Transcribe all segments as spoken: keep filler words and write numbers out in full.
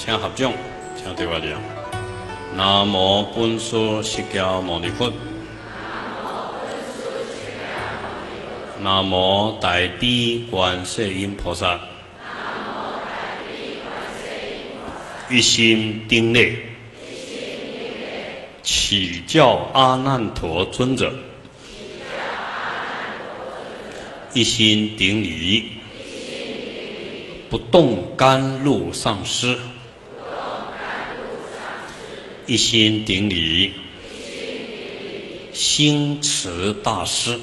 请合掌，请对我讲。南无本师释迦牟尼佛。南无大悲观世音菩萨。一心顶礼，启教阿难陀尊者。一心顶礼，不动甘露上师。一心顶礼，心持大师。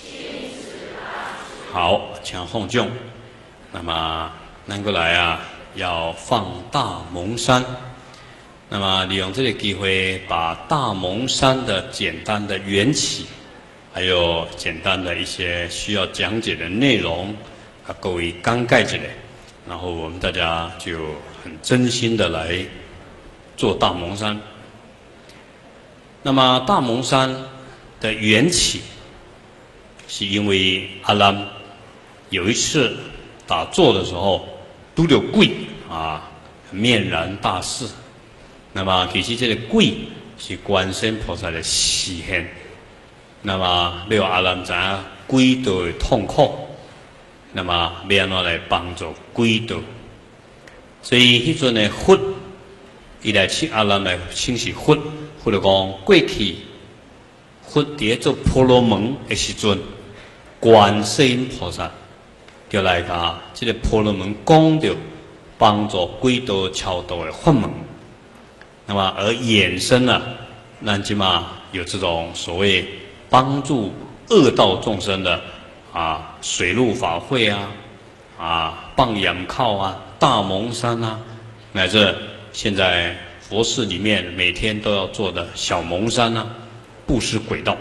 好，请奉供。那么，咱过来啊，要放大蒙山。那么，利用这个机会，把大蒙山的简单的缘起，还有简单的一些需要讲解的内容，啊，各位刚盖起来，然后我们大家就很真心的来做大蒙山。那么大蒙山的缘起，是因为阿难有一次打坐的时候，拄着鬼啊，面燃大士。那么其实这个鬼是观世音菩萨的示现。那么了阿难知影鬼道的痛苦，那么要安怎来帮助鬼道？所以迄阵的佛，伊来请阿难来请示佛，佛就讲过去佛伫做婆罗门的时阵，观世音菩萨就来甲这个婆罗门讲着帮助鬼道超度的法门。那么而衍生了，咱即嘛有这种所谓帮助恶道众生的啊水陆法会啊，啊棒仰靠啊，大蒙山啊，乃至现在佛寺里面每天都要做的小蒙山啊，布施鬼道。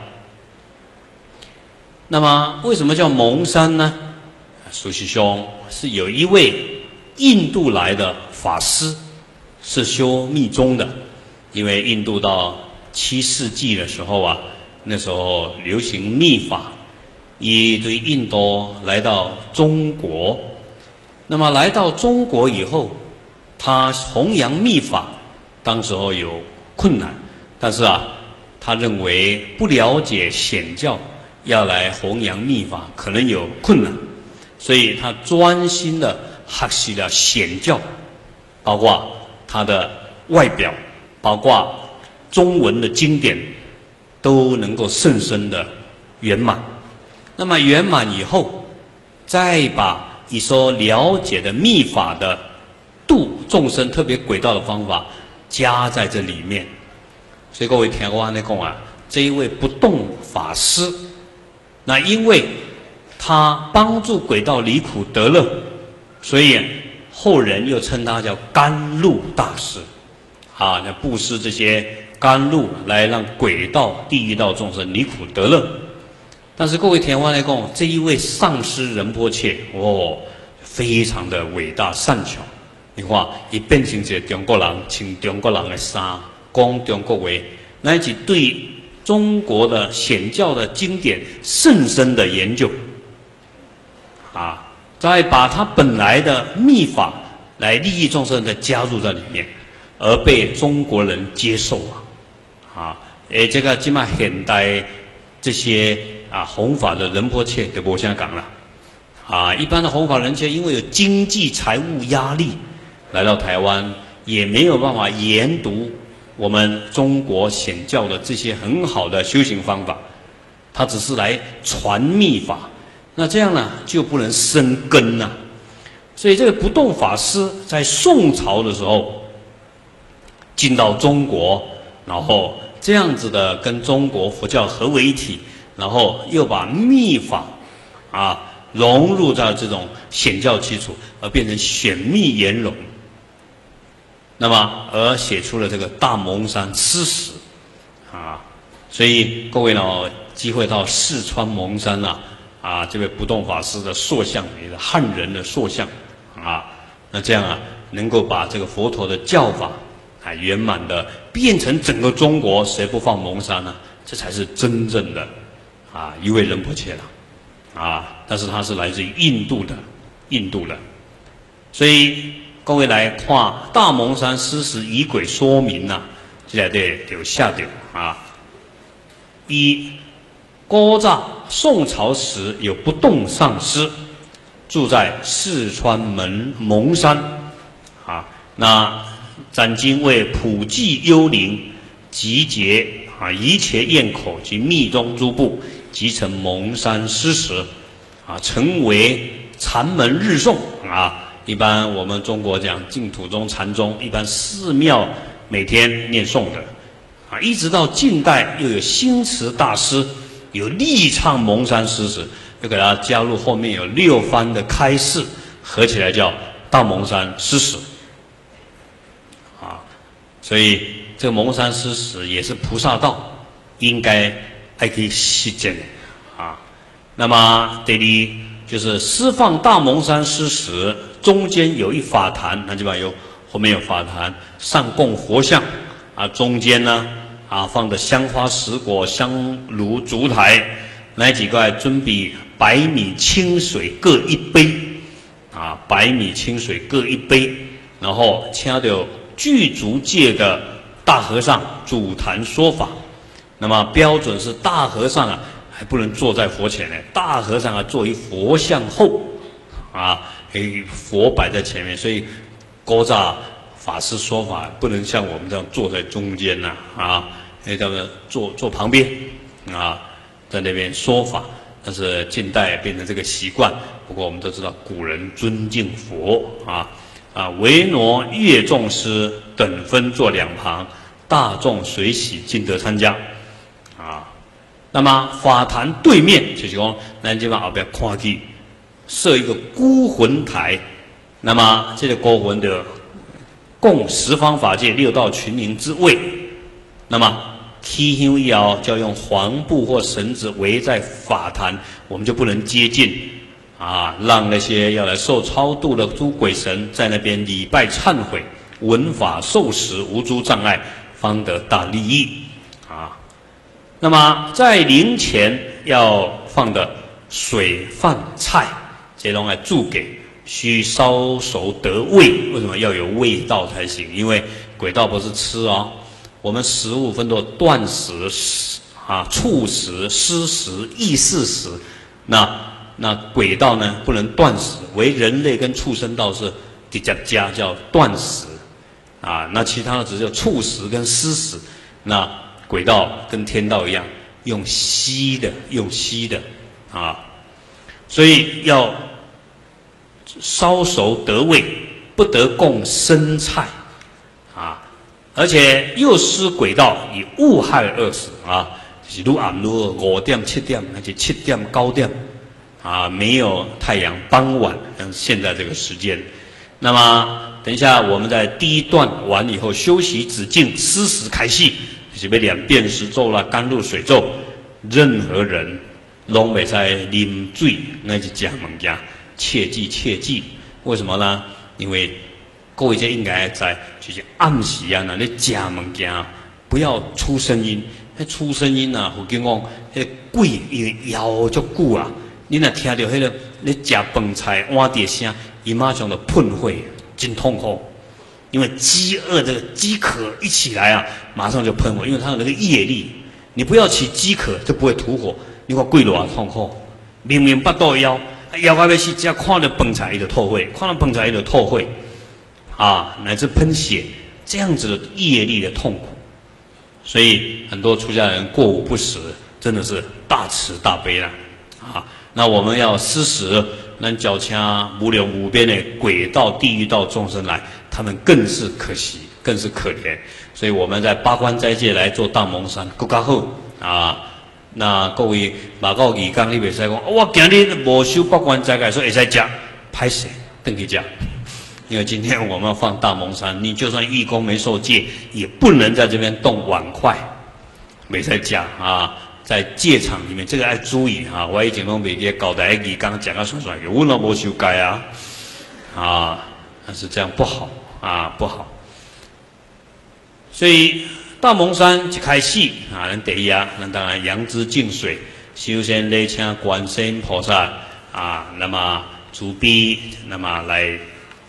那么为什么叫蒙山呢？苏师兄是有一位印度来的法师，是修密宗的。因为印度到七世纪的时候啊，那时候流行密法，也对印度来到中国。那么来到中国以后，他弘扬密法，当时候有困难，但是啊，他认为不了解显教，要来弘扬密法可能有困难，所以他专心的学习了显教，包括他的外表，包括中文的经典，都能够甚深的圆满。那么圆满以后，再把你所了解的密法的度众生，特别轨道的方法加在这里面。所以各位听我安尼讲啊，这一位不动法师，那因为他帮助轨道离苦得乐，所以后人又称他叫甘露大师。啊，那布施这些甘露，来让鬼道、地狱道众生离苦得乐。但是各位听我来讲，这一位上师仁波切哦，非常的伟大善巧。你看，伊变成一个中国人，穿中国人的衫，讲中国话，乃至对中国的显教的经典甚深的研究。啊，再把他本来的密法来利益众生的加入在里面。而被中国人接受啊，啊，诶，这个今嘛现代这些啊弘法的仁波切就无啥讲了，啊，一般的弘法人切因为有经济财务压力，来到台湾也没有办法研读我们中国显教的这些很好的修行方法，他只是来传密法，那这样呢就不能生根呐、啊。所以这个不动法师在宋朝的时候。进到中国，然后这样子的跟中国佛教合为一体，然后又把密法啊融入到这种显教基础，而变成显密圆融。那么而写出了这个大蒙山诗史啊，所以各位呢，机会到四川蒙山啊，啊，这位不动法师的塑像，也是汉人的塑像啊，那这样啊，能够把这个佛陀的教法。啊，圆满的变成整个中国，谁不放蒙山呢？这才是真正的啊一位仁波切了啊！但是他是来自于印度的，印度的，所以各位来看大蒙山诗史仪轨说明呐、啊，这内底就写着啊。一，古早宋朝时有不动上师，住在四川门蒙山啊。那斩经为普济幽灵，集结啊一切堰口及密宗诸部，集成蒙山诗史啊，成为禅门日诵啊。一般我们中国讲净土宗、禅宗，一般寺庙每天念诵的啊，一直到近代又有新词大师有力唱蒙山诗史，又给它加入后面有六番的开示，合起来叫大蒙山诗史啊。所以这个蒙山诗史也是菩萨道，应该还可以实践啊。那么第二就是释放大蒙山诗史，中间有一法坛，那基本上有后面有法坛，上供佛像啊，中间呢啊放的香花石果、香炉、烛台，那几个准备百米清水各一杯啊，百米清水各一杯，然后请到具足戒的大和尚主坛说法。那么标准是大和尚啊，还不能坐在佛前呢，大和尚啊坐于佛像后啊，诶，佛摆在前面，所以古早法师说法不能像我们这样坐在中间呐啊，诶，叫做坐坐旁边啊，在那边说法。但是近代变成这个习惯，不过我们都知道古人尊敬佛啊啊，维挪乐众师等分坐两旁，大众随喜尽得参加啊。那么法坛对面就是讲，咱这边后边看去设一个孤魂台，那么这个孤魂的供十方法界六道群灵之位，那么起香以后就要用黄布或绳子围在法坛，我们就不能接近啊，让那些要来受超度的诸鬼神在那边礼拜忏悔，闻法受食，无诸障碍，方得大利益啊。那么在灵前要放的水饭菜，这种来助给，需烧熟得味。为什么要有味道才行？因为鬼道不是吃哦，我们食物分作断食啊、触食、湿食、意识食。那那鬼道呢不能断食，为人类跟畜生道是直接加叫断食啊。那其他的只有触食跟湿食。那鬼道跟天道一样，用吸的，用吸的啊，所以要烧熟得味，不得供生菜啊。而且又施鬼道，以物害而死啊，就是愈暗愈五点、七点，而且七点、九点啊，没有太阳，傍晚，像现在这个时间。那么等一下我们在第一段完以后休息止境，施食开戏。就是要念遍十咒啦、甘露水咒，任何人拢袂使啉水，那是食物件，切记切记。为什么呢？因为各位这应该在就是暗时啊，那你食物件不要出声音，那出声音啊，有经讲，迄个鬼伊摇足久啊，你若听到迄个你食饭菜碗碟声，伊马上就喷血，真痛苦。因为饥饿的饥渴一起来啊，马上就喷火，因为它有那个业力。你不要起饥渴，就不会吐火。你看贵多痛苦，明明巴肚枵，枵到要死，只要看到饭菜伊就吐血，看到饭菜伊就吐血，啊，乃至喷血，这样子的业力的痛苦。所以很多出家人过午不食，真的是大慈大悲啦，啊，那我们要施食，能脚掐无量无边的鬼道、地狱道众生来。他们更是可惜，更是可怜，所以我们在八关斋戒来做大蒙山，更加好啊！那各位马告义刚你袂使讲，我今日无修八关斋戒，所以会使食，歹势，等去食。因为今天我们要放大蒙山，你就算义工没受戒，也不能在这边动碗筷，袂使食啊！在戒场里面，这个要注意啊！我以前拢袂记搞台义刚讲啊，算算，我拢无修戒啊，啊，但是这样不好。啊，不好，所以大蒙山一开始啊，咱第一啊，咱当然扬之净水，首先礼请观世音菩萨啊，那么慈悲，那么来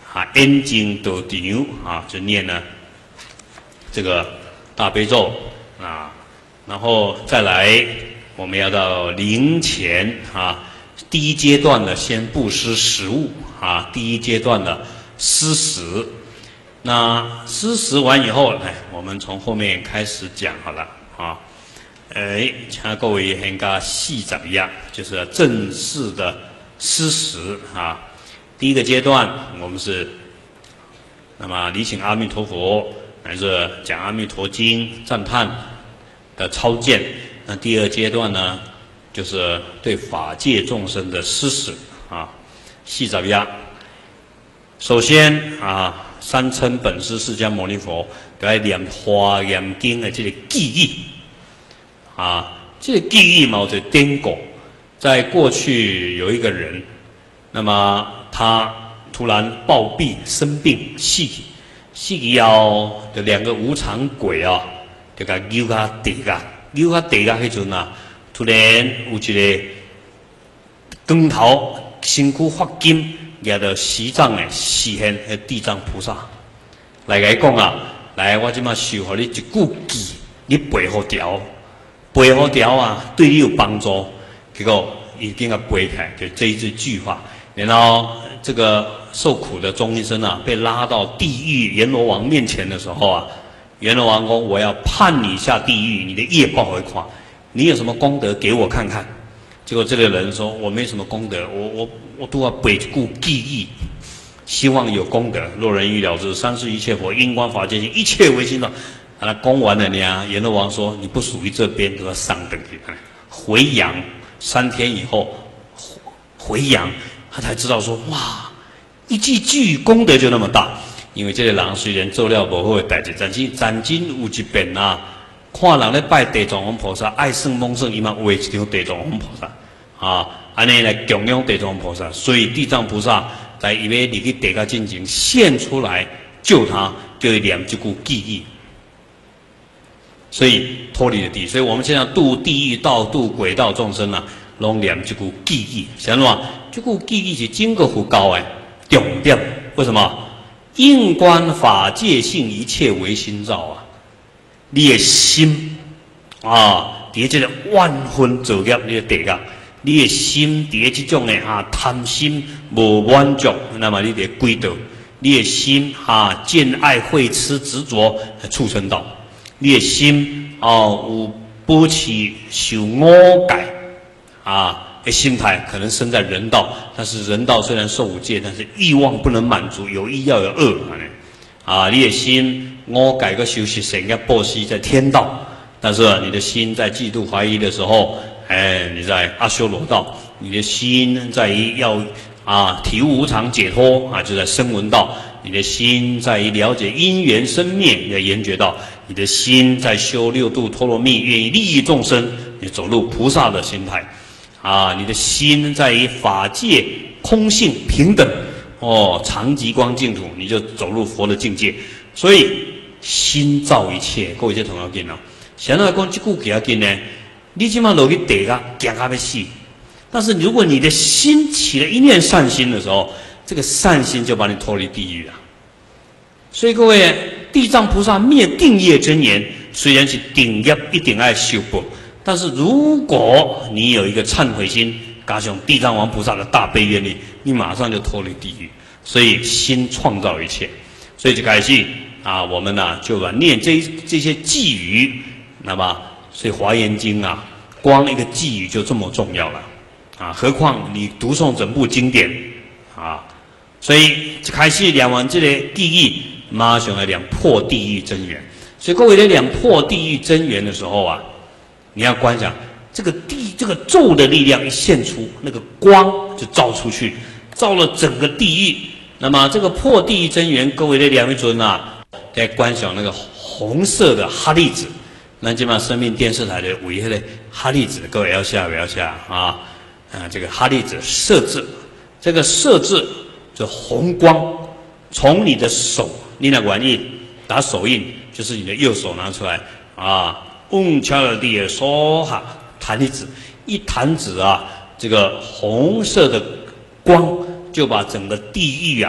啊，眼睛都场啊，就念了这个大悲咒啊，然后再来我们要到灵前啊，第一阶段的先布施食物啊，第一阶段的施食。那施食完以后，哎，我们从后面开始讲好了啊。哎，请各位先加细怎么样？就是正式的施食啊。第一个阶段，我们是那么礼请阿弥陀佛，还是讲阿弥陀经赞叹的超荐。那第二阶段呢，就是对法界众生的施食啊。细怎么样？首先啊，三称本师释迦牟尼佛，要念华严经的这个记忆啊，这个记忆嘛，就典故。在过去有一个人，那么他突然暴毙生病死去，死去后就两个无常鬼啊，就甲扭到地下，扭到地下迄阵啊，突然有一个光头身躯发金。也着西藏的示现迄地藏菩萨来甲伊讲啊，来，我即马授予你一句偈，你背好条，背好条啊，对你有帮助。结果已经啊背起来，就这一句句话。然后这个受苦的钟医生啊，被拉到地狱阎罗王面前的时候啊，阎罗王说：“我要判你下地狱，你的业报会看，你有什么功德给我看看。”结果这个人说：“我没什么功德，我我我都要背故记忆，希望有功德。若人欲了知三世一切佛，因观法界性，一切唯心造。”啊，供完了呢，阎罗王说：“你不属于这边，都要上等去回阳。三天以后回阳，他才知道说：哇，一句句功德就那么大。因为这个人虽然做了不好的代志，但是曾经有一遍啊。”看人咧拜地藏王菩萨，爱算蒙算，伊嘛画一张地藏王菩萨啊，安尼来供养地藏王菩萨。所以地藏菩萨在伊要入去地下进前现出来救他，就会念这句记忆，所以脱离了地。所以我们现在度地狱道、度鬼道众生啊，拢念这句记忆。晓得吗？这句记忆是整个佛教的重点。为什么？应观法界性，一切唯心造啊。你的心啊，伫这个万分造业，你的地狱，你的心伫这种的啊贪心无满足，那么你得归道；你的心啊见爱慧痴执着，畜生道；你的心哦、啊、有保持受我改啊的心态，可能生在人道，但是人道虽然受五戒，但是欲望不能满足，有一要有二啊，你的心。我改个修习神要报息在天道，但是你的心在嫉妒怀疑的时候，哎，你在阿修罗道；你的心在于要啊体悟无常解脱啊，就在声闻道；你的心在于了解因缘生灭，在缘觉道；你的心在修六度陀罗蜜，愿意利益众生，你走入菩萨的心态啊；你的心在于法界空性平等哦，常极光净土，你就走入佛的境界。所以。心造一切，各位这同学见哦。现在讲这句比较紧呢，你起码落去地下惊到要死。但是如果你的心起了一念善心的时候，这个善心就把你脱离地狱了。所以各位，地藏菩萨灭定业真言，虽然是定业一定要修补，但是如果你有一个忏悔心，加上地藏王菩萨的大悲愿力，你马上就脱离地狱。所以心创造一切，所以就开始。啊，我们呢、啊、就把念这这些寄语，那么所以《华严经》啊，光一个寄语就这么重要了啊，何况你读诵整部经典啊，所以开始念完这个地狱，马上来念破地狱真言。所以各位在念破地狱真言的时候啊，你要观想这个地这个咒的力量一现出，那个光就照出去，照了整个地狱。那么这个破地狱真言，各位在念一尊啊。在观想那个红色的哈利子，那基本上生命电视台的为迄个哈利子，各位要下不要下啊？啊，这个哈利子设置，这个设置就红光从你的手，你那玩意打手印，就是你的右手拿出来啊，嗡敲了地的说哈弹一指，一弹指啊，这个红色的光就把整个地狱啊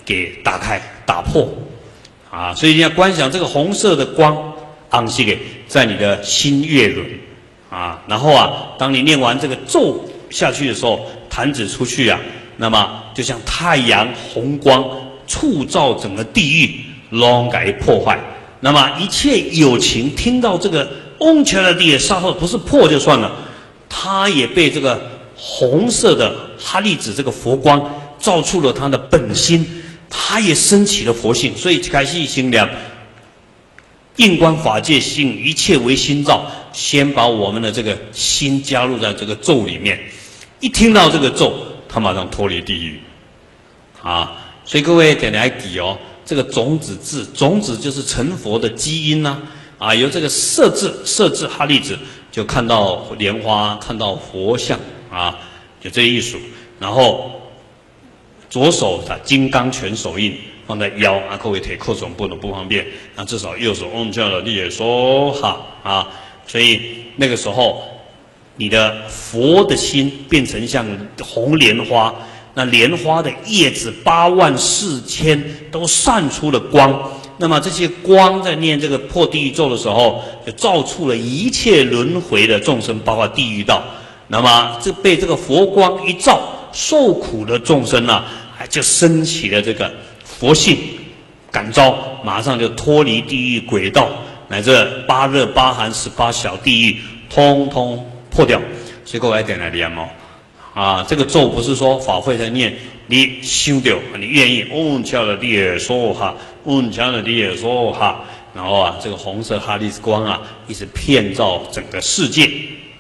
给打开、打破，啊，所以你要观想这个红色的光，安息给在你的心月轮，啊，然后啊，当你念完这个咒下去的时候，弹指出去啊，那么就像太阳红光触照整个地狱，拢给破坏。那么一切有情听到这个嗡切拉地的沙后，不是破就算了，他也被这个红色的哈利子这个佛光照出了他的本心，他也升起了佛性，所以开始心量应观法界性，一切为心造。先把我们的这个心加入在这个咒里面，一听到这个咒，他马上脱离地狱啊！所以各位点来记哦，这个种子字，种子就是成佛的基因呐啊，啊，由这个色字，色字哈利子就看到莲花，看到佛像啊，就这艺术。然后左手的金刚拳手印放在腰啊，各位腿扣总不能不方便，那至少右手嗡叫了，你也说哈啊，所以那个时候你的佛的心变成像红莲花，那莲花的叶子八万四千都散出了光，那么这些光在念这个破地狱咒的时候，就照出了一切轮回的众生，包括地狱道。那么这被这个佛光一照，受苦的众生啊，就升起了这个佛性感召，马上就脱离地狱轨道，乃至八热八寒十八小地狱，通通破掉。所以各位点来念哦，啊，这个咒不是说法会在念，你修掉，你愿意，嗡敲了地也说哈，嗡敲了地也说哈，然后啊，这个红色哈利斯光啊，一直遍照整个世界。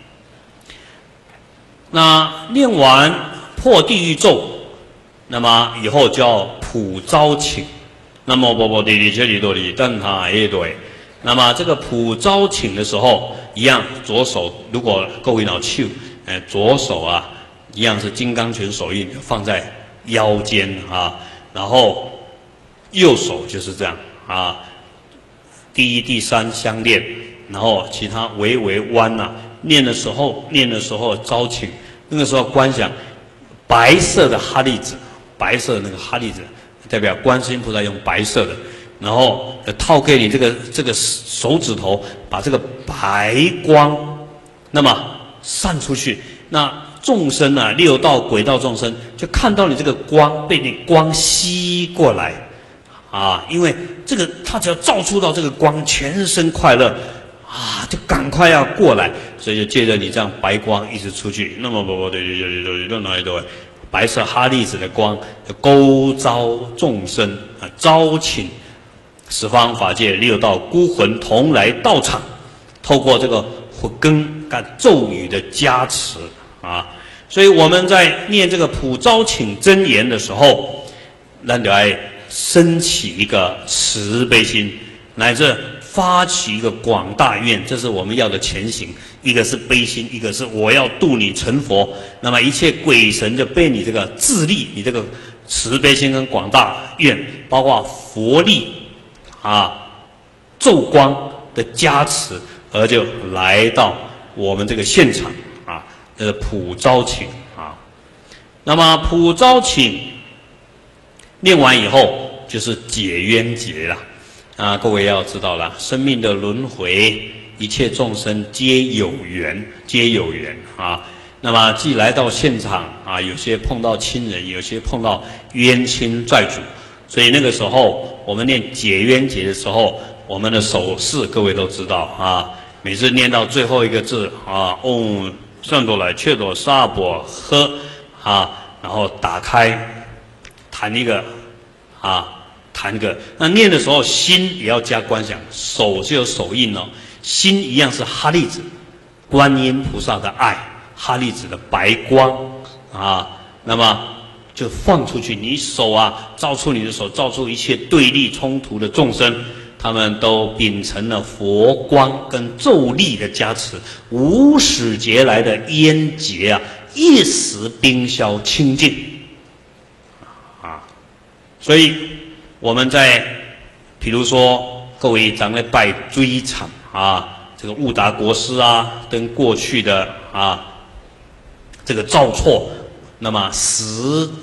那念完破地狱咒，那么以后叫普招请，那么波波地里这里多里，但他也对。那么这个普招请的时候，一样左手如果各位脑手，呃，左手啊，一样是金刚拳手印放在腰间啊，然后右手就是这样啊，第一、第三相念，然后其他微微弯呐、啊。念的时候，念的时候招请，那个时候观想白色的哈利子，白色的那个哈利子代表观世音菩萨用白色的，然后套给你这个这个手指头，把这个白光那么散出去，那众生啊，六道轨道众生就看到你这个光被你光吸过来啊，因为这个他只要照触到这个光，全身快乐啊，就赶快要过来，所以就借着你这样白光一直出去，那么不不对对对对对对对，白色哈利子的光就勾招众生啊，招请十方法界六道孤魂同来道场，透过这个火根跟咒语的加持啊，所以我们在念这个普招请真言的时候，那就来升起一个慈悲心，乃至发起一个广大愿，这是我们要的前行。一个是悲心，一个是我要度你成佛。那么一切鬼神就被你这个自力，你这个慈悲心跟广大愿，包括佛力啊、咒光的加持，而就来到我们这个现场啊，呃，普招请啊。那么普招请念完以后，就是解冤结了。啊，各位要知道了，生命的轮回，一切众生皆有缘，皆有缘啊。那么既来到现场啊，有些碰到亲人，有些碰到冤亲债主，所以那个时候我们念解冤结的时候，我们的手势各位都知道啊。每次念到最后一个字啊，嗡善多来切多萨婆诃啊，然后打开，弹一个啊。弹个，那念的时候心也要加观想，手就有手印哦，心一样是哈利子，观音菩萨的爱，哈利子的白光啊，那么就放出去，你手啊，照出你的手，照出一切对立冲突的众生，他们都秉承了佛光跟咒力的加持，无始劫来的冤结啊，一时冰消清净啊，所以。我们在，比如说各位咱来拜追场啊，这个悟达国师啊，跟过去的啊这个造错，那么十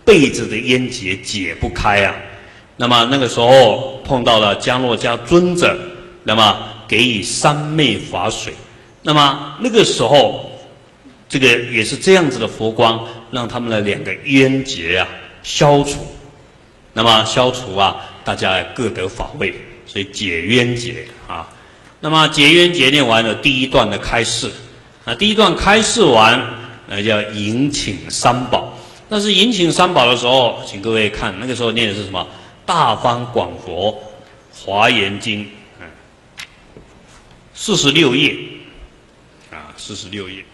被子的烟结解不开啊。那么那个时候碰到了迦诺迦尊者，那么给予三昧法水。那么那个时候，这个也是这样子的佛光，让他们的两个冤结啊消除。那么消除啊，大家各得法位，所以解冤结啊。那么解冤结念完了第一段的开示，那第一段开示完，那叫迎请三宝。但是迎请三宝的时候，请各位看，那个时候念的是什么？大方广佛华严经，嗯，四十六页，啊，四十六页。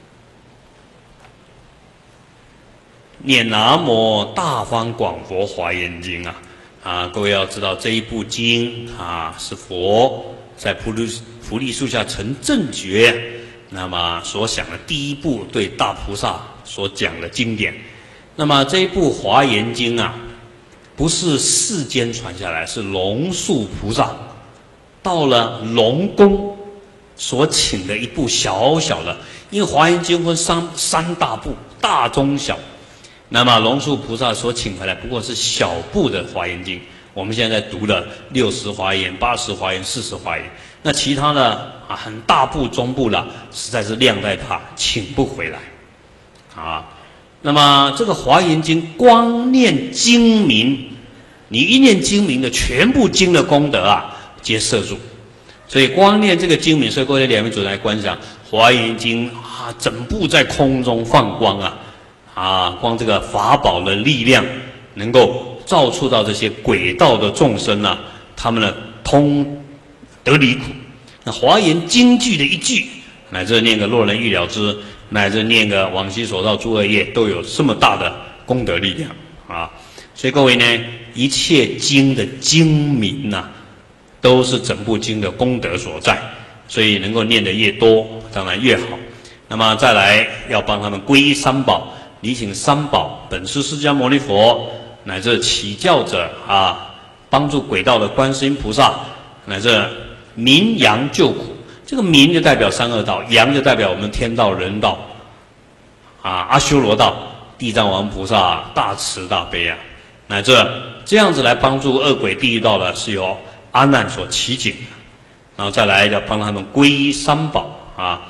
念南无大方广佛华严经啊啊！各位要知道这一部经啊，是佛在菩提菩提树下成正觉，那么所想的第一部对大菩萨所讲的经典。那么这一部华严经啊，不是世间传下来，是龙树菩萨到了龙宫所请的一部小小的，因为华严经分三三大部，大中小。那么龙树菩萨所请回来不过是小部的华严经，我们现在在读的六十华严、八十华严、四十华严，那其他的啊很大部、中部了，实在是量太大，请不回来，啊。那么这个华严经光念经名，你一念经名的，全部经的功德啊，皆摄入。所以光念这个经名，所以各位两位主来观想华严经啊，整部在空中放光啊。啊，光这个法宝的力量，能够照触到这些鬼道的众生啊，他们呢通得离苦。那华严经句的一句，乃至念个若能欲了之，乃至念个往昔所造诸恶业，都有这么大的功德力量啊！所以各位呢，一切经的经名呐、啊，都是整部经的功德所在，所以能够念得越多，当然越好。那么再来要帮他们皈依三宝。礼请三宝，本师释迦牟尼佛，乃至起教者啊，帮助鬼道的观世音菩萨，乃至明阳救苦。这个明就代表三恶道，阳就代表我们天道、人道，啊，阿修罗道，地藏王菩萨大慈大悲啊，乃至这样子来帮助恶鬼地狱道的，是由阿难所起警，然后再来要帮他们皈依三宝啊。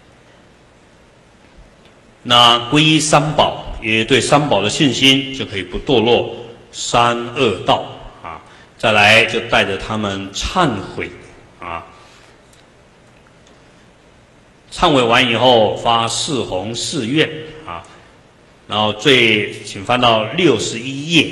那皈依三宝，也对三宝的信心，就可以不堕落三恶道啊。再来就带着他们忏悔啊，忏悔完以后发四弘誓愿啊，然后最请翻到六十一页。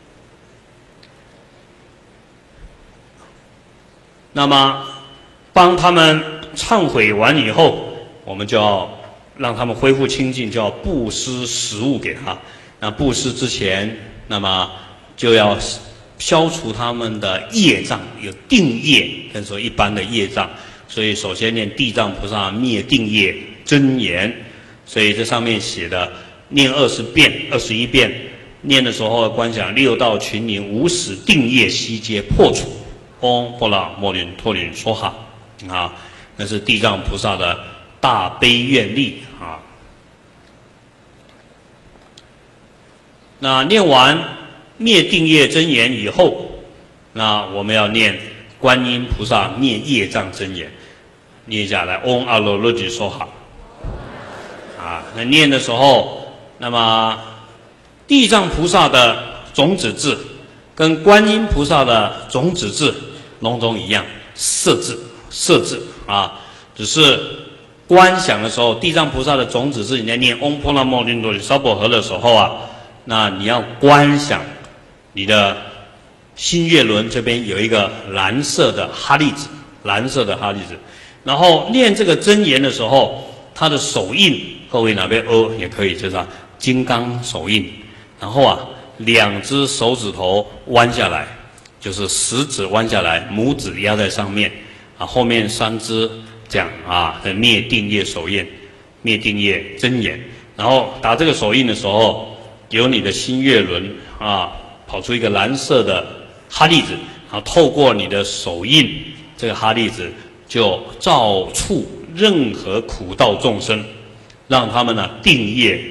那么帮他们忏悔完以后，我们就要让他们恢复清净，就要布施食物给他。那布施之前，那么就要消除他们的业障，有定业跟说一般的业障。所以首先念地藏菩萨灭定业真言。所以这上面写的念二十遍、二十一遍，念的时候观想六道群灵无始定业悉皆破除。嗡波罗摩尼托林说哈啊，那是地藏菩萨的大悲愿力啊。那念完灭定业真言以后，那我们要念观音菩萨灭业障真言，念下来嗡阿罗罗吉说哈啊。那念的时候，那么地藏菩萨的种子字跟观音菩萨的种子字笼中一样，色字色字啊，只是观想的时候，地藏菩萨的种子字你在念嗡波罗摩尼多里娑婆诃的时候啊，那你要观想你的心月轮这边有一个蓝色的哈利子，蓝色的哈利子，然后念这个真言的时候，它的手印，各位哪边哦也可以，就是啊金刚手印，然后啊两只手指头弯下来，就是食指弯下来，拇指压在上面，啊后面三只这样啊的灭定业手印，灭定业真言，然后打这个手印的时候，由你的心月轮啊跑出一个蓝色的哈利子，然后透过你的手印，这个哈利子就照触任何苦道众生，让他们呢定业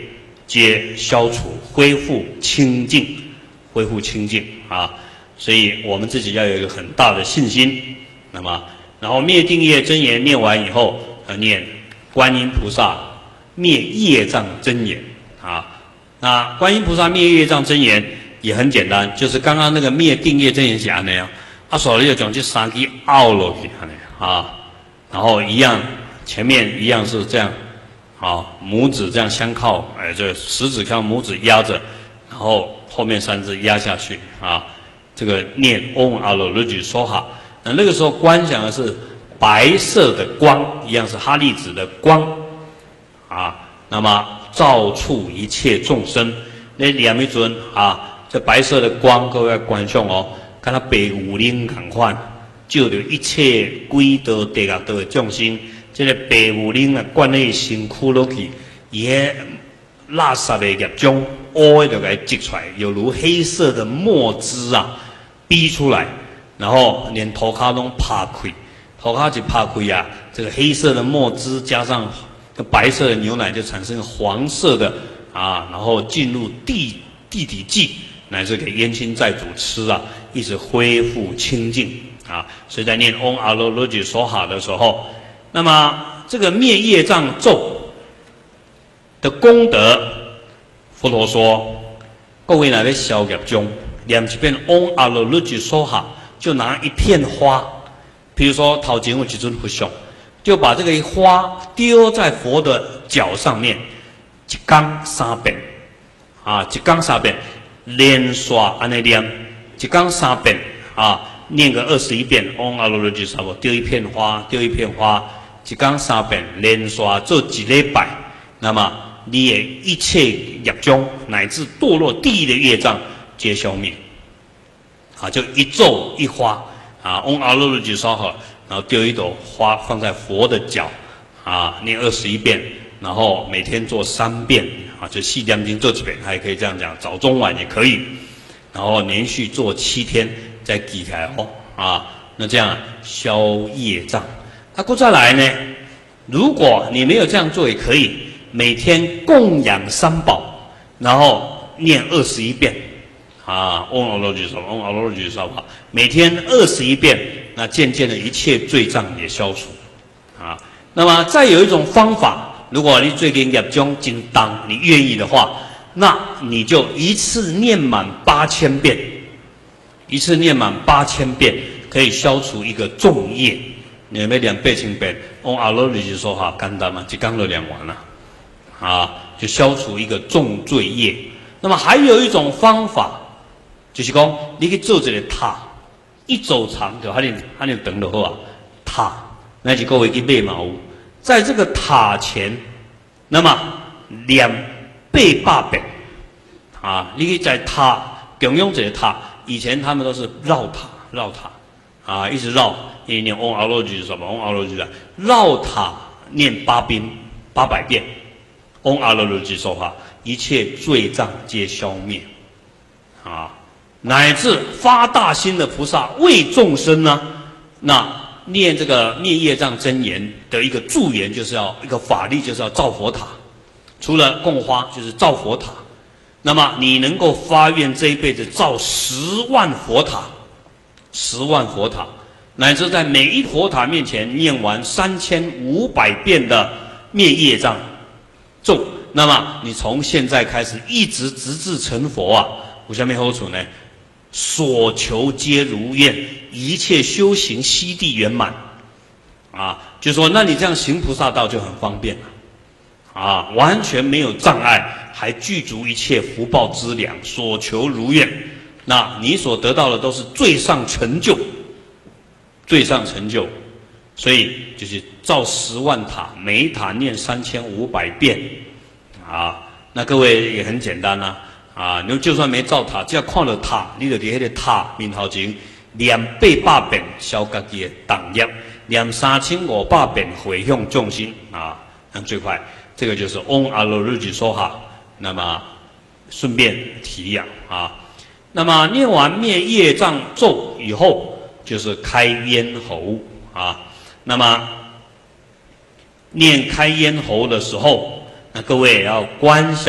皆消除，恢复清净，恢复清净啊！所以我们自己要有一个很大的信心。那么，然后灭定业真言念完以后，呃，念观音菩萨灭业障真言啊。那观音菩萨灭业障真言也很简单，就是刚刚那个灭定业真言是安那样，啊，所以就讲这三个凹落去安那啊，然后一样，前面一样是这样。好，拇指这样相靠，哎，这食指靠拇指压着，然后后面三只压下去啊。这个念嗡阿罗罗举说哈，那那个时候观想的是白色的光，一样是哈利子的光啊。那么照触一切众生，那两一尊啊，这白色的光，各位观想哦，看它白雾灵同款，照着一切鬼道地狱道的众生。这个白雾灵啊，灌在身躯落去，伊迄垃圾的业种，乌的就给它挤出来，犹如黑色的墨汁啊，逼出来，然后连头壳都拍开，头壳一拍开啊，这个黑色的墨汁加上白色的牛奶，就产生黄色的啊，然后进入地地底纪，乃至给冤亲债主吃啊，一直恢复清净啊。所以在念嗡阿罗罗举说哈的时候。那么这个灭业障咒的功德，佛陀说，各位来的消业中，念一遍嗡阿罗罗举说哈，就拿一片花，比如说头前有一尊佛像，就把这个花丢在佛的脚上面，一缸三遍，啊，一缸三遍，连刷安尼念，一缸三遍啊，念个二十一遍嗡阿罗罗举说哈，丢一片花，丢一片花。一天三遍，连续做一礼拜，那么你的一切业障乃至堕落地狱的业障皆消灭。啊，就一咒一花啊，嗡阿罗罗举说好，然后丢一朵花放在佛的脚啊，念二十一遍，然后每天做三遍啊，就细点经做几遍，还可以这样讲，早中晚也可以，然后连续做七天，再记起来哦啊，那这样消业障。那过再来呢？如果你没有这样做也可以，每天供养三宝，然后念二十一遍，啊，嗡阿罗举说，嗡阿罗举说法，每天二十一遍，那渐渐的一切罪障也消除，啊，那么再有一种方法，如果你最近业障真重，你愿意的话，那你就一次念满八千遍，一次念满八千遍，可以消除一个重业。你要念八千遍，嗡阿罗律说哈，简单嘛，一缸就念完了，啊，就消除一个重罪业。那么还有一种方法，就是讲你去做一个塔，一走长就还得还得等就好啊。塔，那就各位去买嘛有，在这个塔前，那么念八百遍，啊，你去在塔供养这个塔，以前他们都是绕塔绕塔，啊，一直绕。你念嗡阿罗举什么？嗡阿罗举的绕塔念八遍八百遍，嗡阿罗举说法，一切罪障皆消灭，啊，乃至发大心的菩萨为众生呢，那念这个灭业障真言的一个助言，就是要一个法力，就是要造佛塔，除了供花，就是造佛塔。那么你能够发愿这一辈子造十万佛塔，十万佛塔。乃至在每一佛塔面前念完三千五百遍的灭业障咒，那么你从现在开始一直直至成佛啊，我下面好处呢，所求皆如愿，一切修行悉地圆满啊，就说那你这样行菩萨道就很方便了啊，完全没有障碍，还具足一切福报资粮，所求如愿，那你所得到的都是最上成就。最上成就，所以就是造十万塔，每一塔念三千五百遍，啊，那各位也很简单啦、啊，啊，你就算没造塔，只要看到塔，你就伫迄个塔面头前念八百遍消家己的党业，念三千五百遍回向众生啊，那最快，这个就是嗡阿罗日举说哈。那么顺便提呀啊，那么念完灭业障咒以后。就是开咽喉啊，那么念开咽喉的时候，那各位也要观想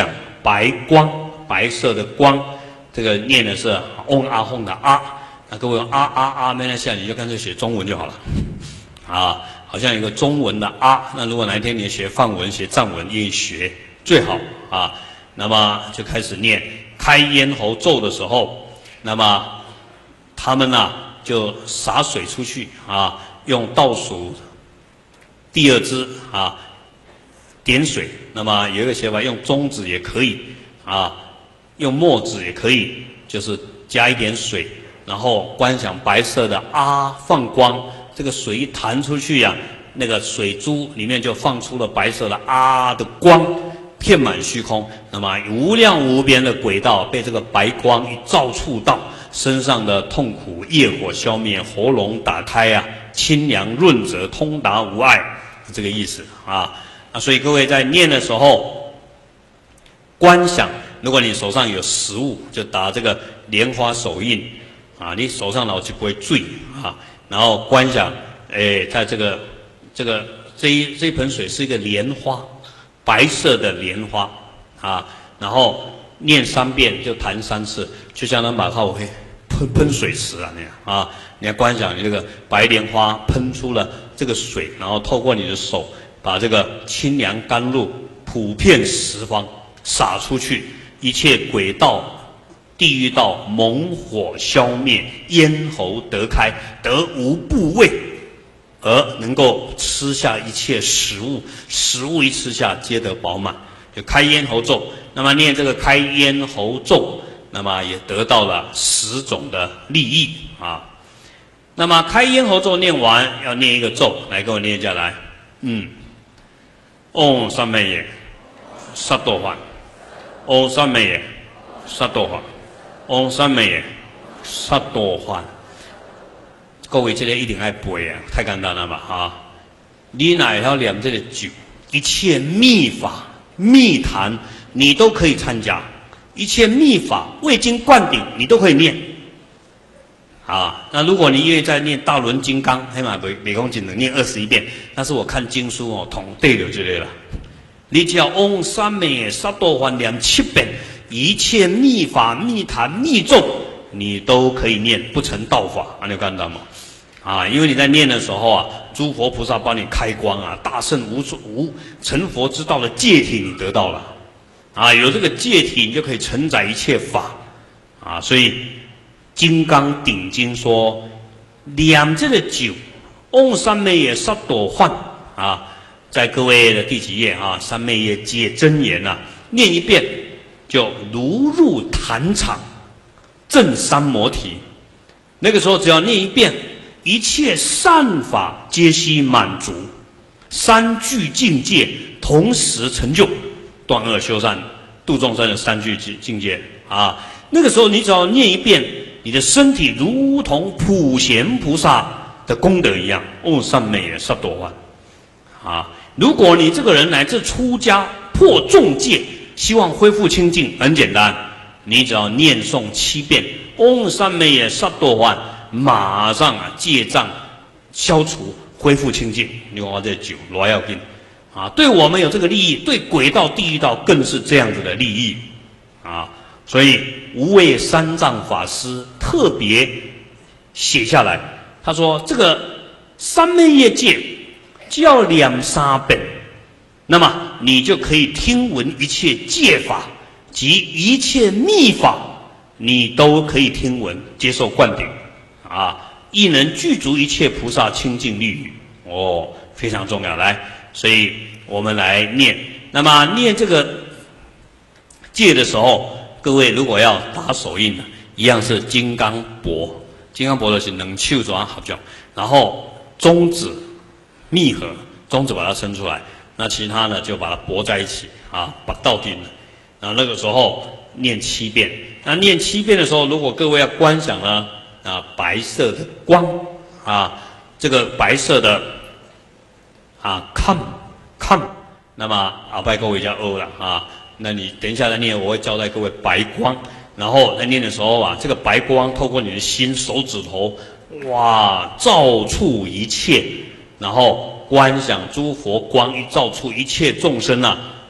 白光，白色的光，这个念的是嗡阿吽的阿。那各位用啊啊啊没那下，你就干脆写中文就好了。啊，好像有个中文的啊，那如果哪一天你学梵文、学藏文，愿意学最好啊。那么就开始念开咽喉咒的时候，那么他们呢、啊、就洒水出去啊，用倒数第二支啊点水。那么有一个写法，用中指也可以啊，用末指也可以，就是加一点水，然后观想白色的啊放光，这个水一弹出去呀、啊，那个水珠里面就放出了白色的啊的光。遍满虚空，那么无量无边的轨道被这个白光一照触到，身上的痛苦业火消灭，喉咙打开啊，清凉润泽，通达无碍，这个意思啊。那所以各位在念的时候，观想，如果你手上有食物，就打这个莲花手印啊，你手上老就不会坠啊。然后观想，哎，在这个这个这一这一盆水是一个莲花。白色的莲花啊，然后念三遍就弹三次，就像那马靠会喷喷水池啊那样啊。你要观想你这个白莲花喷出了这个水，然后透过你的手把这个清凉甘露普遍十方洒出去，一切鬼道、地狱道猛火消灭，咽喉得开，得无部位。而能够吃下一切食物，食物一吃下，皆得饱满，就开咽喉咒。那么念这个开咽喉咒，那么也得到了十种的利益啊。那么开咽喉咒念完，要念一个咒，来跟我念下来。嗯，唵三昧耶，萨埵梵，唵三昧耶，萨埵梵，唵三昧耶，萨埵梵。各位，这个一定爱背啊，太简单了吧啊！你哪要念这个咒，一切秘法、密谈，你都可以参加；一切秘法未经灌顶，你都可以念。啊，那如果你愿意再念大轮金刚，黑马北北空经能念二十一遍，那是我看经书哦，统对了之类了。你只要嗡三昧萨埵梵念七遍，一切秘法、密谈、密咒，你都可以念，不成道法，你有看到吗？啊，因为你在念的时候啊，诸佛菩萨帮你开光啊，大圣无无成佛之道的戒体你得到了，啊，有这个戒体你就可以承载一切法，啊，所以金刚顶经说，念这个咒，唵三昧耶萨埵梵啊，在各位的第几页啊？三昧耶解真言啊，念一遍就如入坛场，正三摩提。那个时候只要念一遍，一切善法皆悉满足，三具境界同时成就，断恶修善、度众生的三具境界啊！那个时候你只要念一遍，你的身体如同普贤菩萨的功德一样。唵三昧耶萨埵梵啊！如果你这个人乃至出家破众戒，希望恢复清净，很简单，你只要念诵七遍唵三昧耶萨埵梵，马上啊戒障消除，恢复清净。你看我这酒罗要紧啊，对我们有这个利益，对鬼道、地狱道更是这样子的利益啊。所以无畏三藏法师特别写下来，他说这个三昧耶戒就要两三遍，那么你就可以听闻一切戒法及一切密法，你都可以听闻，接受灌顶啊，亦能具足一切菩萨清净利益。哦，非常重要。来，所以我们来念。那么念这个戒的时候，各位如果要打手印，一样是金刚钵，金刚钵的是能手抓合掌，然后中指密合，中指把它伸出来，那其他呢就把它拨在一起啊，把到顶了。然后那个时候念七遍。那念七遍的时候，如果各位要观想呢啊白色的光啊，这个白色的啊看看，那么阿拜各位叫欧了啊。那你等一下再念，我会交代各位白光。然后在念的时候啊，这个白光透过你的心手指头，哇，照触一切，然后观想诸佛光一照触一切众生啊，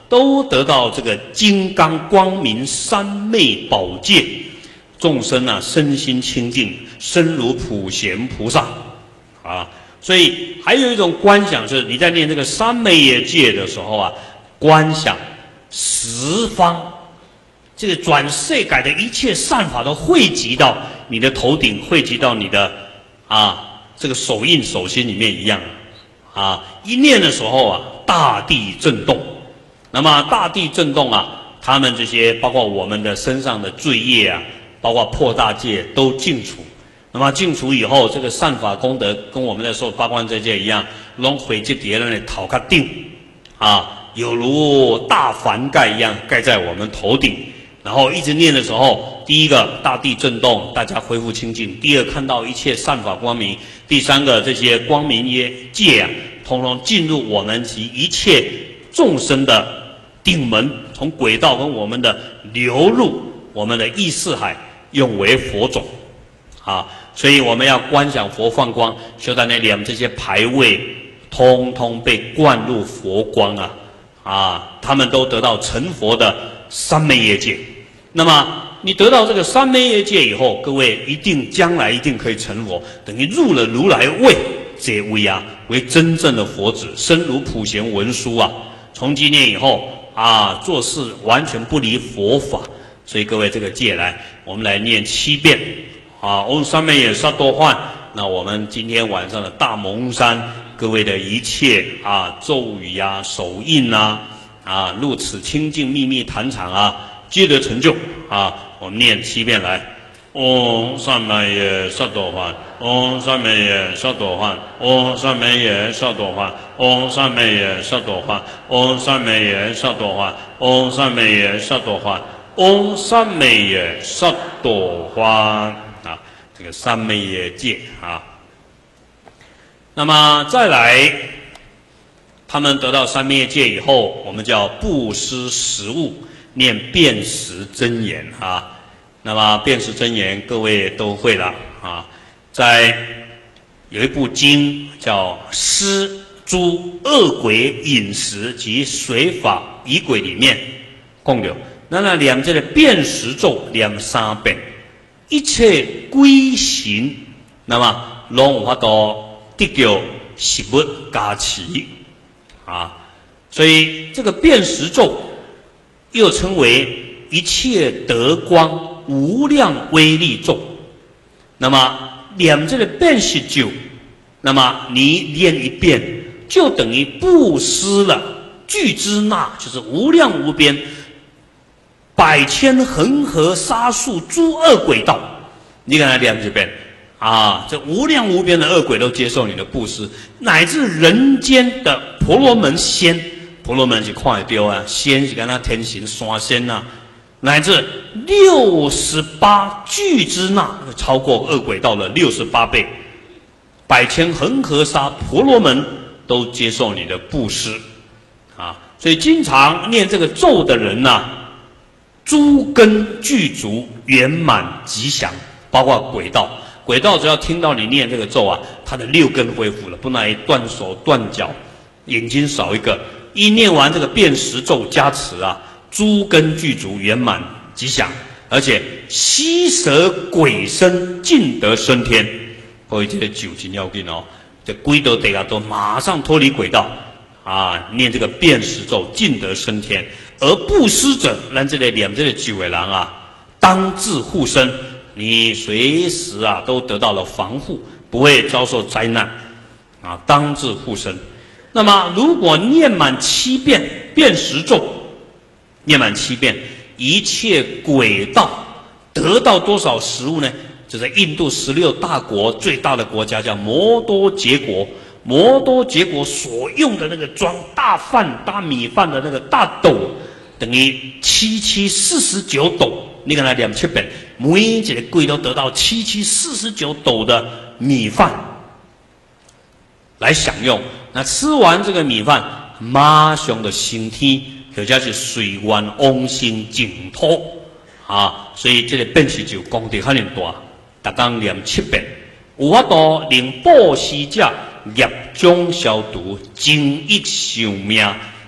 都得到这个金刚光明三昧宝戒，众生啊身心清净，身如普贤菩萨啊。所以还有一种观想，是你在念这个三昧耶戒的时候啊，观想十方这个转世界的一切善法都汇集到你的头顶，汇集到你的啊这个手印手心里面一样啊。一念的时候啊，大地震动。那么大地震动啊，他们这些包括我们的身上的罪业啊，包括破大戒都净除。那么净除以后，这个善法功德跟我们在受八关斋戒一样，拢汇集在那里头壳顶啊，有如大帆盖一样盖在我们头顶。然后一直念的时候，第一个大地震动，大家恢复清净；第二看到一切善法光明；第三个这些光明业界啊，统统进入我们及一切众生的顶门，从轨道跟我们的流入我们的意识海，用为佛种啊。所以我们要观想佛放光，修在那两这些牌位，通通被灌入佛光啊啊！他们都得到成佛的三昧业界。那么你得到这个三昧业界以后，各位一定将来一定可以成佛，等于入了如来位这位啊，为真正的佛子，身如普贤文殊啊。从今年以后啊，做事完全不离佛法。所以各位这个戒来，我们来念七遍。啊，嗡三昧耶萨多幻。那我们今天晚上的大蒙山，各位的一切啊咒语啊、手印啊、啊入此清净秘密坛场啊，皆得成就啊。我们念七遍来。嗡三昧耶萨多幻，嗡三昧耶萨多幻，嗡三昧耶萨多幻，嗡三昧耶萨多幻，嗡三昧耶萨多幻，嗡三昧耶萨多幻，嗡三昧耶萨多幻。这个三昧耶戒啊，那么再来，他们得到三昧耶戒以后，我们叫布施食物，念遍识真言啊。那么遍识真言，各位都会了啊。在有一部经叫《施诸恶鬼饮食及随法仪轨》里面讲了，那那念这个遍识咒念三遍。一切归行，那么拢有法度得到食物加持啊。所以这个遍识咒又称为一切德光无量威力咒。那么念这个遍识咒，那么你念一遍，就等于布施了具支那，就是无量无边。百千恒河沙数诸恶鬼道，你跟他念一遍啊！这无量无边的恶鬼都接受你的布施，乃至人间的婆罗门仙，婆罗门是看得到啊，仙是跟他天行山仙呐、啊，乃至六十八具支那，超过恶鬼道的六十八倍，百千恒河沙婆罗门都接受你的布施啊！所以经常念这个咒的人呐、啊。诸根具足圆满吉祥，包括鬼道。鬼道只要听到你念这个咒啊，他的六根恢复了，不然断手断脚，眼睛少一个。一念完这个遍识咒加持啊，诸根具足圆满吉祥，而且悉舍鬼身尽得升天。所以这个九真要紧哦，这鬼道地下都马上脱离鬼道啊！念这个遍识咒尽得升天。而布施者，咱这里念这个九的人啊，当自护身，你随时啊都得到了防护，不会遭受灾难啊，当自护身。那么，如果念满七遍遍识咒，念满七遍，一切鬼道得到多少食物呢？就在印度十六大国最大的国家叫摩多杰国。摩多杰国所用的那个装大饭、大米饭的那个大斗，等于七七四十九斗。你跟他念七遍，每一个鬼都得到七七四十九斗的米饭来享用。那吃完这个米饭，马上的升天，或者是随愿往生净土啊！所以这个遍识咒功德很大，逐天念七遍，有法度令布施者业障消除，精益寿命，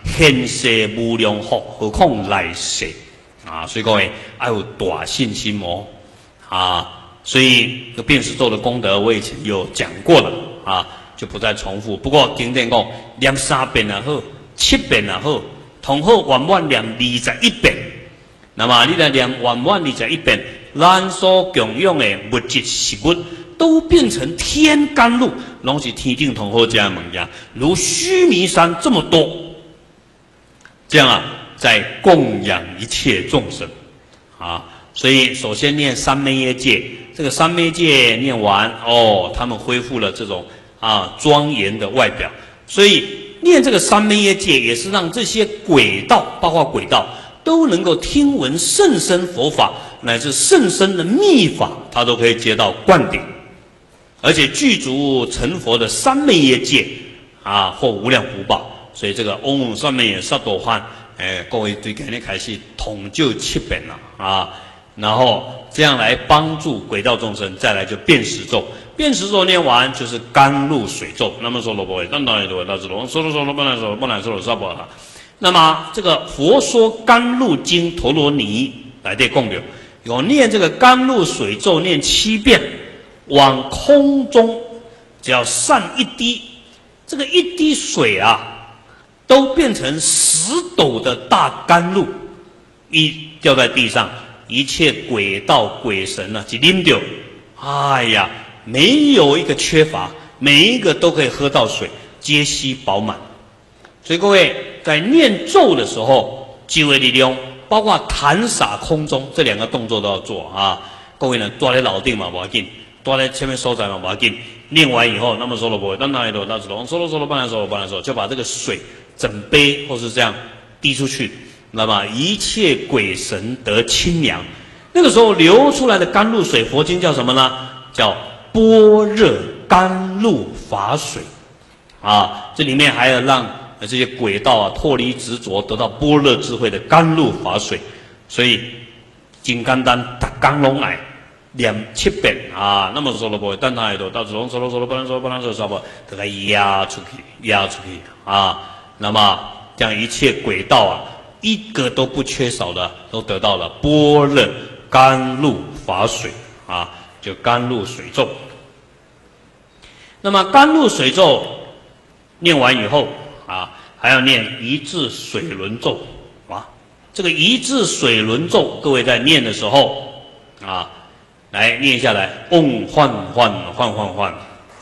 现世无量福，何况来世啊！所以各位要有大信心哦啊！所以这辨识咒的功德，我以前有讲过了啊，就不再重复。不过经典讲，念三遍也好，七遍也好，同好圆满念二十一遍。那么你来念圆满二十一遍，咱所供养的物质食物，都变成天甘露，拢是天顶同好这样物件，如须弥山这么多。这样啊，在供养一切众生啊。所以首先念三昧耶戒，这个三昧戒念完哦，他们恢复了这种啊庄严的外表。所以念这个三昧耶戒，也是让这些鬼道，包括鬼道，都能够听闻甚深佛法，乃至甚深的密法，他都可以接到灌顶，而且具足成佛的三昧耶戒啊，或无量福报。所以这个嗡三昧耶萨埵梵，哎，各位对今天开始统就七遍了啊。然后这样来帮助鬼道众生，再来就辨识咒，辨识咒念完就是甘露水咒。那么说罗波，当当也多，大智龙，说罗说罗不能说，不能说罗萨波哈。那么这个佛说甘露经陀罗尼来对供流，有念这个甘露水咒念七遍，往空中只要散一滴，这个一滴水啊，都变成十斗的大甘露，一掉在地上。一切鬼道鬼神啊，去啉掉，哎呀，没有一个缺乏，每一个都可以喝到水，皆悉饱满。所以各位在念咒的时候，极为力量，包括弹洒空中这两个动作都要做啊。各位呢，多在老定嘛，不要紧；多在前面收窄嘛，不要紧。念完以后，那么说了不会，当哪里都大子龙，说了说了，半来说了半来说，就把这个水整杯或是这样滴出去。那么一切鬼神得清凉，那个时候流出来的甘露水，佛经叫什么呢？叫般若甘露法水啊。这里面还要让这些鬼道啊脱离执着，得到般若智慧的甘露法水。所以金刚丹打刚龙来念七遍啊。那么说了不会，但他也都到子龙说了说了，不能说不能说说不，给它压出去，压出去啊。那么这样一切鬼道啊，一个都不缺少的，都得到了般若甘露法水啊，就甘露水咒。那么甘露水咒念完以后啊，还要念一字水轮咒啊。这个一字水轮咒，各位在念的时候啊，来念下来，嗡唤唤唤唤唤。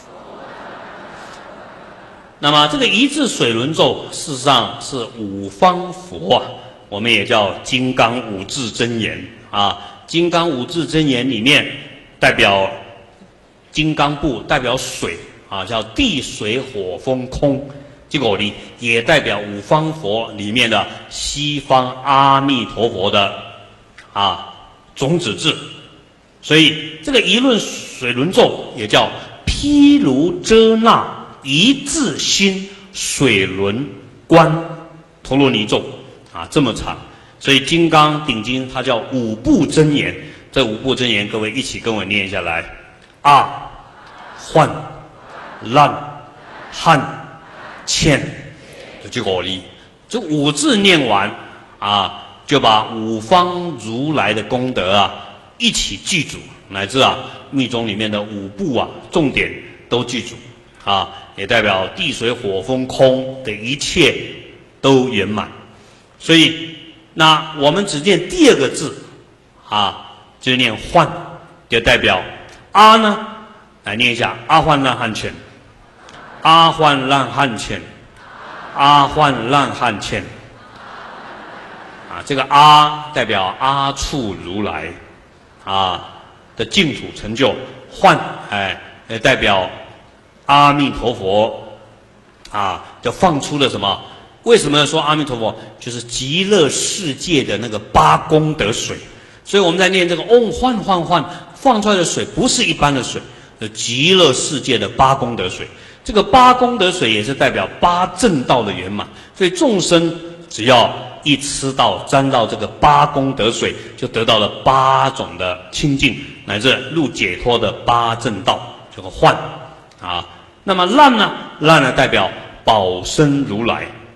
那么这个一字水轮咒，事实上是五方佛啊，我们也叫金刚五字真言啊。金刚五字真言里面代表金刚部，代表水啊，叫地水火风空。这个里也代表五方佛里面的西方阿弥陀佛的啊种子字。所以这个一论水轮咒也叫毗卢遮那一字心水轮观陀罗尼咒啊，这么长。所以金刚顶经它叫五部真言，这五部真言各位一起跟我念下来：阿、幻、烂、汉、欠，就这五里。这五字念完啊，就把五方如来的功德啊一起记住，乃至啊密宗里面的五部啊重点都记住啊。也代表地水火风空的一切都圆满。所以那我们只念第二个字啊，就念幻，就代表阿呢，来念一下阿幻烂汉欠，阿幻烂汉欠，阿幻烂汉欠啊。这个阿代表阿处如来啊的净土成就，幻哎也代表阿弥陀佛啊，就放出了什么？为什么要说阿弥陀佛？就是极乐世界的那个八功德水。所以我们在念这个嗡幻幻幻放出来的水，不是一般的水，是极乐世界的八功德水。这个八功德水也是代表八正道的圆满。所以众生只要一吃到沾到这个八功德水，就得到了八种的清净，乃至入解脱的八正道，这个幻啊。那么烂呢？烂呢代表宝生如来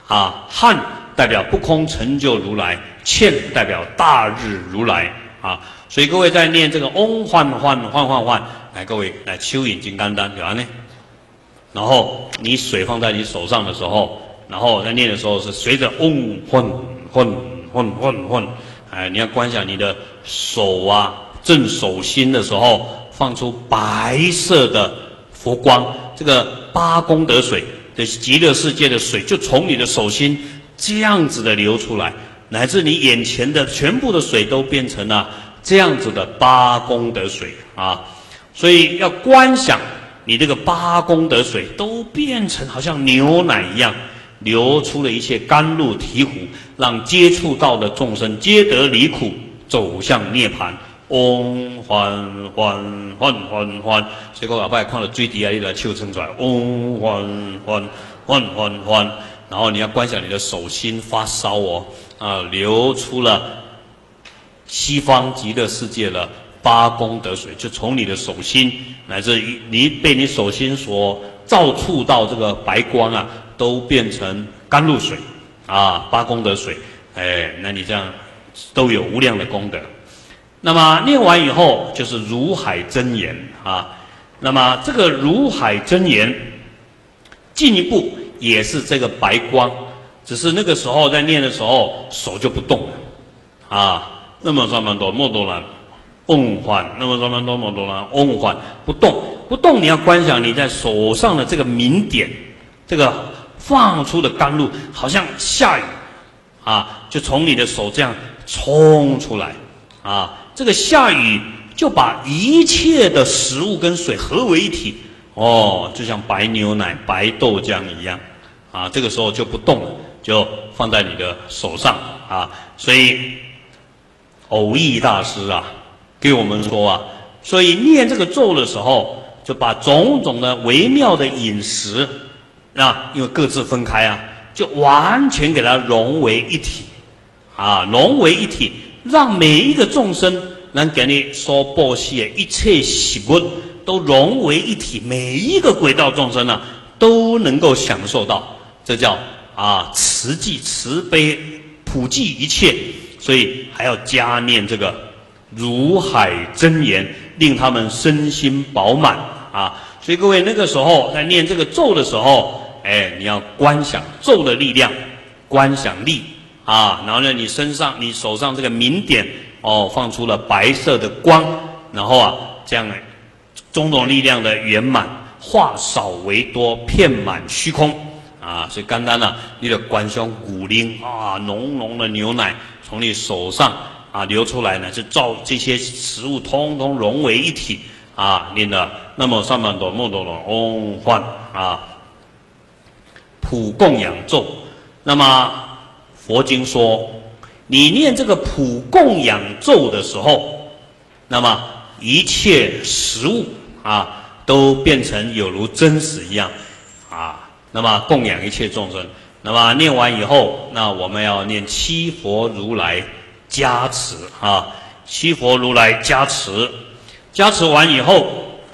啊，汉代表不空成就如来，欠代表大日如来啊。所以各位在念这个嗡唤唤唤唤唤，来各位来蚯蚓金刚丹对吧呢？然后你水放在你手上的时候，然后在念的时候是随着嗡唤唤唤唤唤，哎，你要观想你的手啊，正手心的时候放出白色的佛光，这个八功德水的极乐世界的水就从你的手心这样子的流出来，乃至你眼前的全部的水都变成了这样子的八功德水啊。所以要观想你这个八功德水都变成好像牛奶一样，流出了一切甘露醍醐，让接触到的众生皆得离苦，走向涅槃。嗡唤唤唤唤唤，所以我后摆看到最低啊，你来手撑出来，嗡唤唤唤唤唤，然后你要观想你的手心发烧哦，啊，流出了西方极乐世界的八功德水，就从你的手心乃至于你被你手心所照触到这个白光啊，都变成甘露水啊，八功德水，哎，那你这样都有无量的功德。那么念完以后就是如海真言啊，那么这个如海真言进一步也是这个白光，只是那个时候在念的时候手就不动了啊。那么三万多莫多兰嗡唤，那么三万多莫多兰嗡唤，不动不动，你要观想你在手上的这个明点，这个放出的甘露好像下雨啊，就从你的手这样冲出来啊。这个下雨就把一切的食物跟水合为一体哦，就像白牛奶、白豆浆一样啊。这个时候就不动了，就放在你的手上啊。所以偶益大师啊给我们说啊，所以念这个咒的时候，就把种种的微妙的饮食啊，因为各自分开啊，就完全给它融为一体啊，融为一体。让每一个众生能给你所布施的一切食物都融为一体，每一个轨道众生呢、啊、都能够享受到，这叫啊慈济慈悲普济一切。所以还要加念这个如海真言，令他们身心饱满啊。所以各位那个时候在念这个咒的时候，哎，你要观想咒的力量，观想力。啊，然后呢，你身上、你手上这个明点哦，放出了白色的光，然后啊，这样呢，种种力量的圆满，化少为多，遍满虚空啊。所以单单啊，你的观想骨灵啊，浓浓的牛奶从你手上啊流出来呢，就照这些食物通通融为一体啊。念的那么上满多莫多罗嗡唤啊，普供养咒，那么。佛经说，你念这个普供养咒的时候，那么一切食物啊，都变成有如真实一样啊。那么供养一切众生，那么念完以后，那我们要念七佛如来加持啊，七佛如来加持，加持完以后，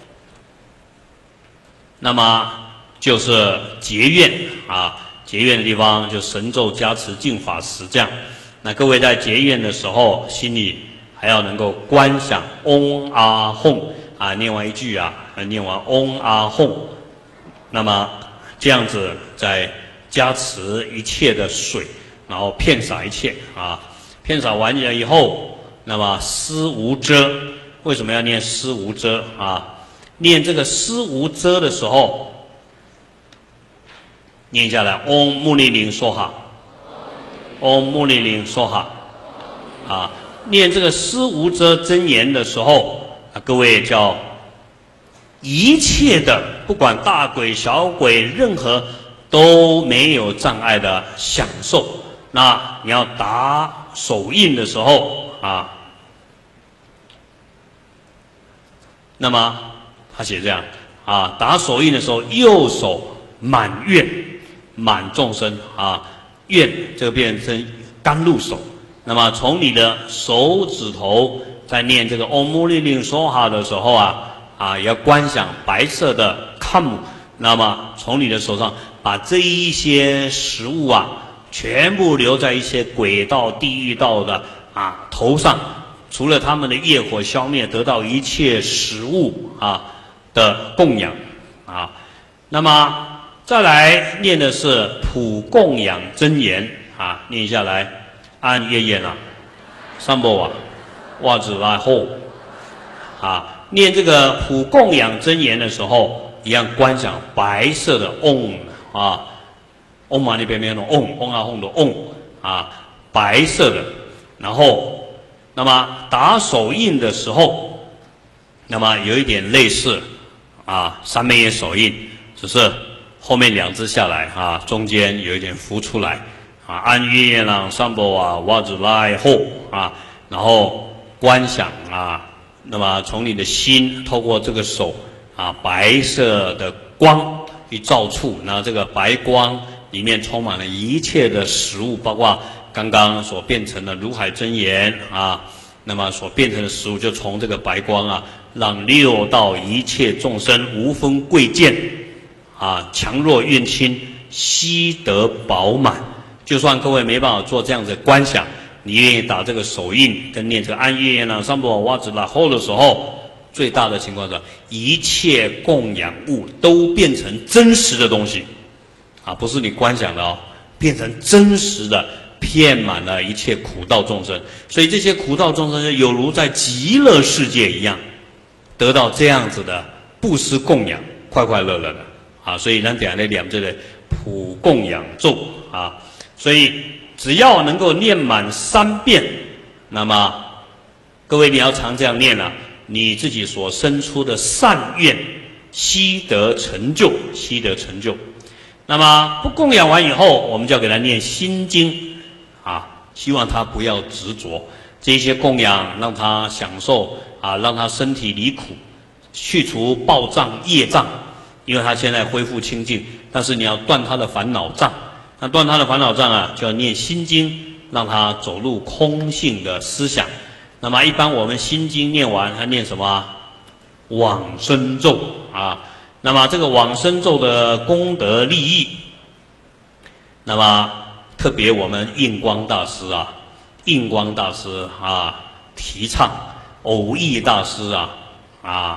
那么就是结愿啊。结愿的地方就神咒加持净法时这样，那各位在结愿的时候，心里还要能够观想嗡阿吽啊，念完一句啊，念完嗡阿吽，那么这样子在加持一切的水，然后遍洒一切啊，遍洒完了以后，那么施无遮，为什么要念施无遮啊？念这个施无遮的时候。念下来，嗡目利铃说哈，嗡目利铃说哈，啊，念这个施无遮真言的时候，啊，各位叫一切的，不管大鬼小鬼，任何都没有障碍的享受。那你要打手印的时候啊，那么他写这样啊，打手印的时候，右手满愿。满众生啊，愿这个变成甘露手。那么从你的手指头在念这个嗡目利铃说哈的时候啊，啊也要观想白色的康姆。那么从你的手上把这一些食物啊全部留在一些鬼道、地狱道的啊头上，除了他们的业火消灭，得到一切食物啊的供养啊。那么再来念的是普供养真言啊，念下来，安月言啊，三波啊，袜子来后啊，念这个普供养真言的时候，一样观想白色的嗡啊，嗡嘛那边没有嗡，嗡啊嗡的嗡啊，白色的。然后，那么打手印的时候，那么有一点类似啊三昧耶手印，只是后面两只下来啊，中间有一点浮出来啊，安月朗三波啊，袜子来后啊，然后观想啊，那么从你的心透过这个手啊，白色的光去照触，那这个白光里面充满了一切的食物，包括刚刚所变成的如海真言啊，那么所变成的食物就从这个白光啊，让六道一切众生无分贵贱啊，强弱怨亲悉得饱满。就算各位没办法做这样子的观想，你愿意打这个手印跟念这个安月呢三波瓦子拉后的时候，最大的情况是一切供养物都变成真实的东西啊，不是你观想的哦，变成真实的，遍满了一切苦道众生。所以这些苦道众生有如在极乐世界一样，得到这样子的布施供养，快快乐乐的啊。所以咱点来念这个普供养咒啊，所以只要能够念满三遍，那么各位你要常这样念啊，你自己所生出的善愿悉得成就，悉得成就。那么不供养完以后，我们就要给他念心经啊，希望他不要执着这些供养，让他享受啊，让他身体离苦，去除报障业障，因为他现在恢复清净，但是你要断他的烦恼障。那断他的烦恼障啊，就要念心经，让他走入空性的思想。那么一般我们心经念完，还念什么？往生咒啊。那么这个往生咒的功德利益，那么特别我们印光大师啊，印光大师啊提倡，偶益大师啊啊，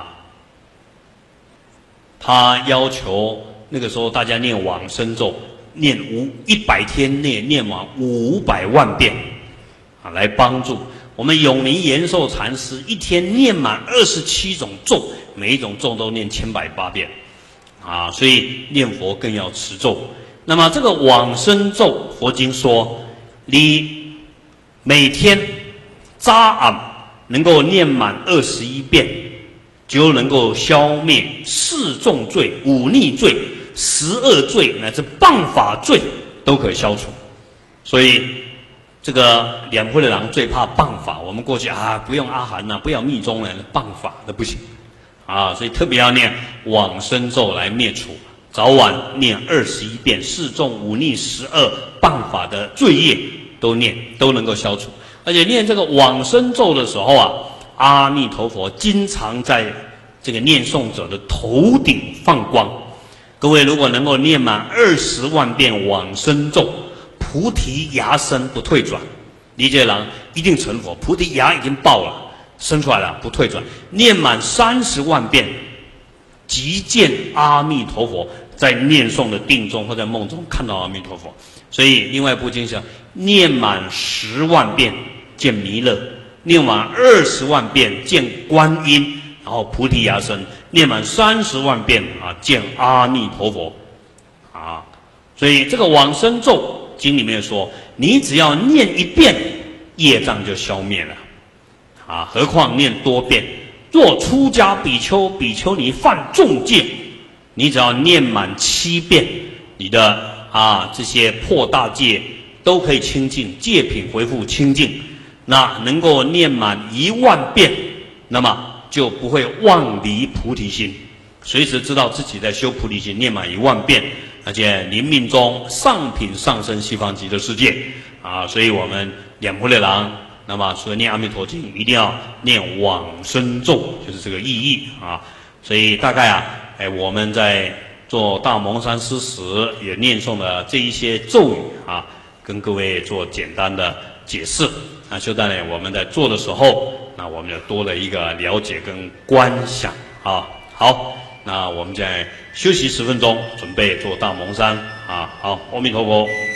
他要求那个时候大家念往生咒。念五一百天内念完五百万遍，啊，来帮助我们永明延寿禅师一天念满二十七种咒，每一种咒都念千百八遍，啊，所以念佛更要持咒。那么这个往生咒，佛经说，你每天扎俺能够念满二十一遍，就能够消灭四重罪、五逆罪。十恶罪乃至谤法罪都可以消除，所以这个两会的人最怕谤法。我们过去啊，不用阿含呐、啊，不要密宗了，谤法那不行啊，所以特别要念往生咒来灭除，早晚念二十一遍，四重五逆十恶谤法的罪业都念，都能够消除。而且念这个往生咒的时候啊，阿弥陀佛经常在这个念诵者的头顶放光。各位如果能够念满二十万遍往生咒，菩提芽生不退转，理解人一定成佛，菩提芽已经爆了，生出来了不退转。念满三十万遍，即见阿弥陀佛，在念诵的定中或在梦中看到阿弥陀佛。所以另外一部经讲，念满十万遍见弥勒，念满二十万遍见观音，然后菩提芽生。念满三十万遍啊，见阿弥陀佛啊！所以这个往生咒经里面说，你只要念一遍，业障就消灭了啊！何况念多遍？若出家比丘、比丘尼犯重戒，你只要念满七遍，你的啊这些破大戒都可以清净，戒品恢复清净。那能够念满一万遍，那么就不会忘离菩提心，随时知道自己在修菩提心，念满一万遍，而且临命中上品上升西方极乐世界啊！所以我们两部的人，那么除了念阿弥陀经，一定要念往生咒，就是这个意义啊！所以大概啊，哎，我们在做大蒙山施食也念诵了这一些咒语啊， 跟各位做简单的解释。那修道呢，我们在做的时候，那我们就多了一个了解跟观想啊。好，那我们现在休息十分钟，准备做大蒙山啊。好，阿弥陀佛。